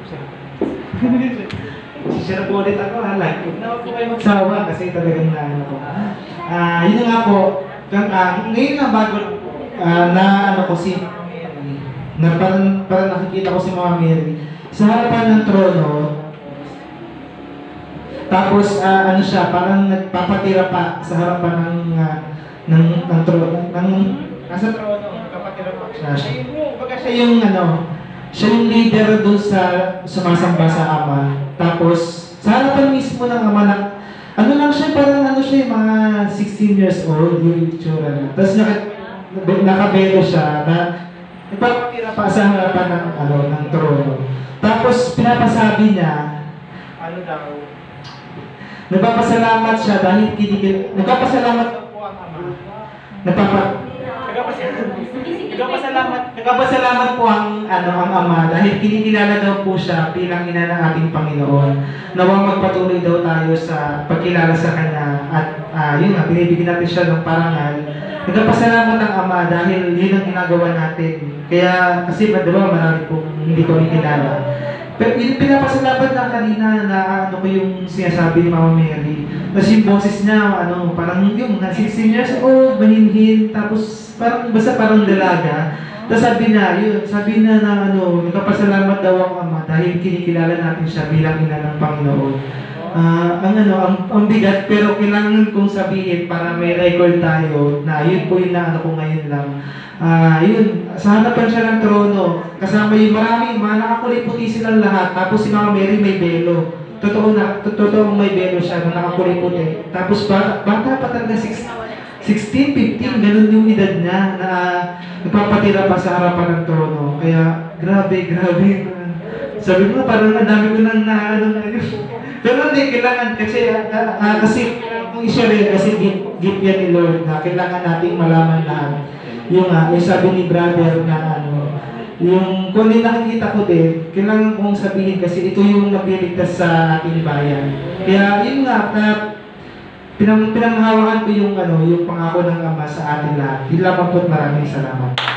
Share po ulit ako, halag. Huwag na po kayo magsawa kasi talagang na ano ko. Yun nga po, ngayon na bago na ano ko si na parang nakikita ko si Mama Mary sa harapan ng trono. Tapos ano siya, parang nagpapatira pa sa harapan ng trono, nasa trono, nagpapatira pa siya. Siya yung ano, siya yung leader doon sa sumasamba sa Ama. Tapos sa harapan mismo ng Ama na ano lang siya, parang ano siya, mga 16 years old yung itsura niya. Tapos nakabelo siya na nagpapatira pa sa harapan ng ano, ng trono. Tapos pinapasabi niya, ano daw, nagpapasalamat siya dahil nagpapasalamat po ang Ama. Nagpapasalamat po ang Ama dahil kinikilala daw po siya bilang ina ng ating Panginoon. Nawang magpatuloy daw tayo sa pagkilala sa Kanya at yun nga, binibigyan natin siya ng parangal. Nagpapasalamat ang Ama dahil yun ang ginagawa natin. Kaya kasi diba marami pong hindi ko kilala. Pero yung pinapasalamat na kanina na ano ko yung sinasabi ni Mama Mary. Tapos yung boses niya, ano, parang yung 16 years old, mahinhin, tapos parang dalaga. Tapos sabi na ano, nagpapasalamat daw ang Ama dahil kinikilala natin siya bilang ina ng Panginoon. Ang bigat, pero kailangan kong sabihin para may record tayo na yun po yung naano ko ngayon lang. Yun, sa harapan siya ng trono, kasama yung mga nakakulay puti silang lahat, tapos si Mama Mary may belo. Totoong may belo siya na nakakulay puti. Tapos bata pa talaga, 16, 15, ganun yung edad niya na nagpapatira pa sa harapan ng trono. Kaya, grabe. Sabi mo, parang ang dami ko nang pero hindi, kailangan kasi kung i-share kasi gift yan ni Lord na kailangan nating malaman lahat. Yung sabi ni brother na yung kung hindi nakikita ko din, kailangan kong sabihin kasi ito yung nagliligtas sa ating bayan. Kaya yun nga, pinanghawakan ko yung pangako ng Ama sa atin lahat. Yun lamang po't maraming salamat.